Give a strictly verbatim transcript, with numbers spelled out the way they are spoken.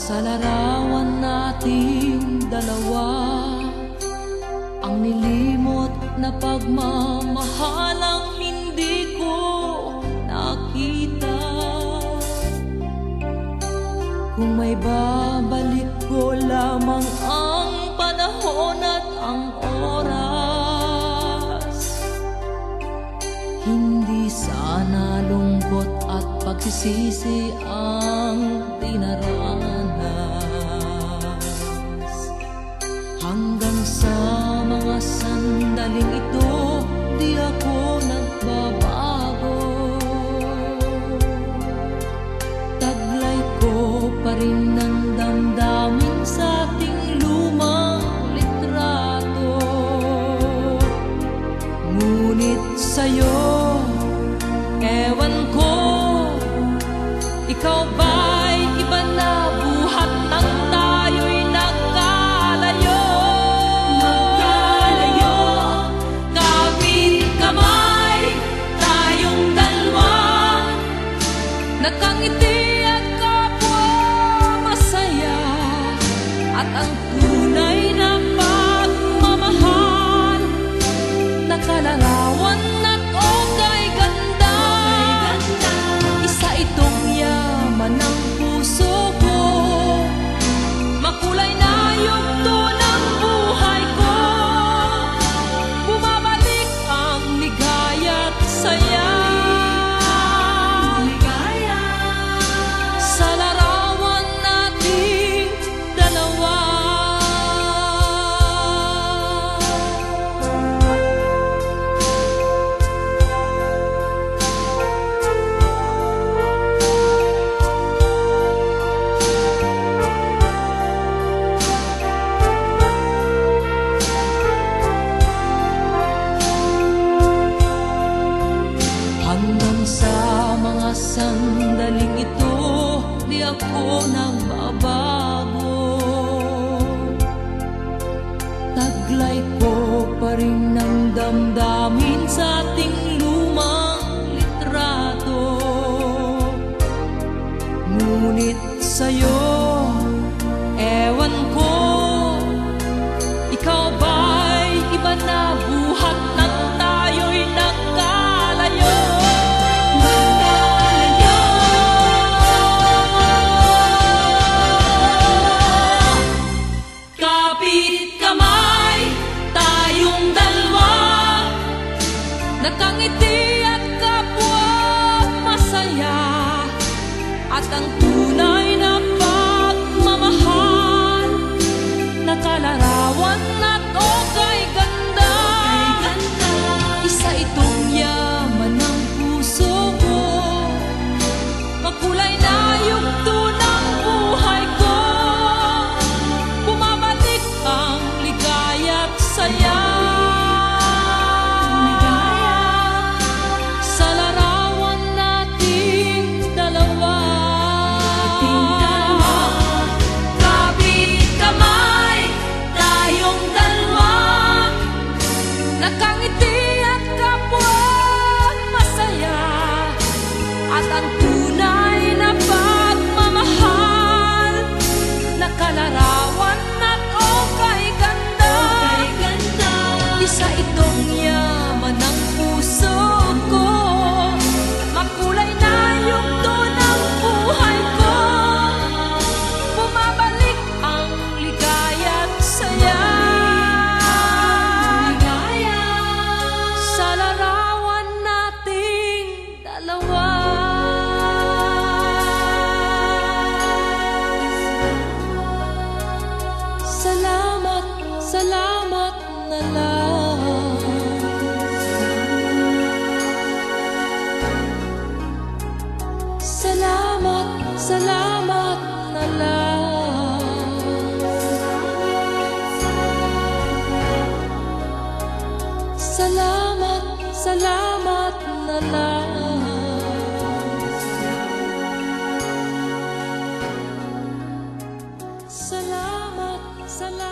Sa larawan nating dalawa, ang nilimot na pagmamahalang hindi ko nakita. Kung may babalik ko lamang ang panahon at ang oras, hindi sana lungkot at pagsisisi ang dinaranas. Hanggang sa mga sandaling ito, di ako nagbabago. Taglay ko pa rin ng damdamin sa ating lumang litrato. Ngunit sa'yo, ewan ko, ikaw ba'y iba na buhat ng tayo'y nagkalayo? Magkalayo, kapit kamay, tayong dalawa, nakangiti at kapwa masaya, at ang tunay na pagmamahal, nakalarawan at okay ganda. Isa itong yaman ng puso ko, makulay na yugto ng buhay ko. Bumabalik ang ligaya't saya sa larawan nating dalawa. Hanggang sa mga sandaling ito, di ako nagbabago. Taglay ko pa rin ng damdamin sa ating lumang litrato. Ngunit sa'yo, ewan ko, ikaw ba'y iba na buhat ng tayo'y nagkalayo? Kapit kamay, tayong dalawa, nakangiti at kapwa masaya, at ang tunay na pagmamahal, nakalarawan at okay ganda. Isa itong yaman ng puso ko, makulay na yugto ng buhay ko. Bumabalik ang ligaya't saya sa larawan nating dalawa. Kapit kamay, tayong dalawa, nakangiti at kapwa masaya, at ang tunay na pagmamahal, nakalarawan at okay ganda. Isa itong yaman ng puso ko, makulay na yugto ng buhay ko. Bumabalik ang ligaya't saya sa larawan nating dalawa. Salamat, salamat na lang. Salamat, salamat na lang. Salamat, salamat na lang. Salamat, salamat.